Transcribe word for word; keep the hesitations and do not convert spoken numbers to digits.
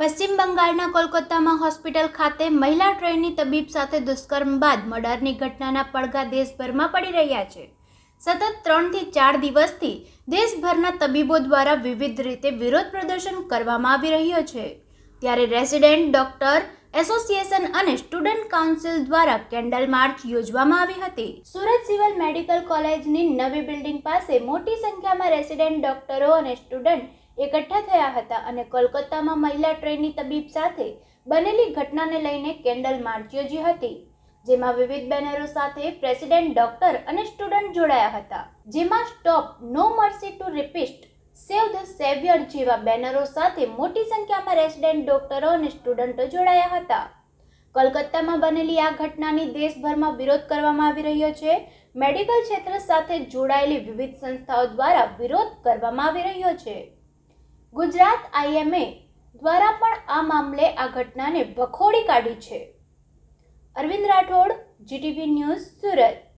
પશ્ચિમ બંગાળના કોલકાતામાં હોસ્પિટલ ખાતે મહિલા ટ્રેની તબીબ સાથે દુષ્કર્મ બાદ મર્ડરની ઘટનાના પડઘા દેશભરમાં પડી રહ્યા છે. સતત ત્રણથી ચાર દિવસથી દેશભરના તબીબો દ્વારા વિવિધ રીતે વિરોધ પ્રદર્શન કરવામાં આવી રહ્યો છે. ત્યારે રેસિડેન્ટ ડોક્ટર એસોસિએશન અને સ્ટુડન્ટ કાઉન્સિલ દ્વારા કેન્ડલ માર્ચ યોજવામાં આવી હતી. સુરત સિવિલ મેડિકલ કોલેજની નવી બિલ્ડિંગ પાસે મોટી સંખ્યામાં રેસિડેન્ટ ડોક્ટરો અને સ્ટુડન્ટ એકઠા થયા હતા અને કોલકાતામાં મહિલા ટ્રેની તબીબ સાથે બનેલી ઘટનાને લઈને કેન્ડલ માર્ચ યોજી હતી, જેમાં વિવિધ બેનરો સાથે પ્રેસિડેન્ટ ડોક્ટર અને સ્ટુડન્ટ જોડાયા હતા. જેમાં stop no mercy to rapist, save the saviour જેવા બેનરો સાથે મોટી સંખ્યામાં રેસિડેન્ટ ડોક્ટરો અને સ્ટુડન્ટો જોડાયા હતા. કોલકાતામાં બનેલી આ ઘટનાની દેશભરમાં વિરોધ કરવામાં આવી રહ્યો છે. મેડિકલ ક્ષેત્ર સાથે જોડાયેલી વિવિધ સંસ્થાઓ દ્વારા વિરોધ કરવામાં આવી રહ્યો છે. ગુજરાત આઈએમએ દ્વારા પણ આ મામલે આ ઘટનાને વખોડી કાઢી છે. Arvind Rathod, GTV news, Surat.